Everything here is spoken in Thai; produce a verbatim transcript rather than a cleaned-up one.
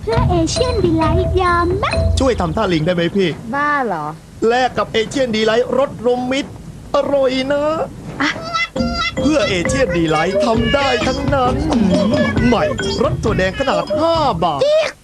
เพื่อเอเชียนดีไลท์ยอมมะช่วยทำท่าลิงได้ไหมพี่บ้าเหรอแลกกับเอเชียนดีไลท์รสรวมมิตรอร่อยนะอ่ะเพื่อเอเชียนดีไลท์ทำได้ทั้งนั้น ใหม่รสถั่วแดงขนาดห้าบาท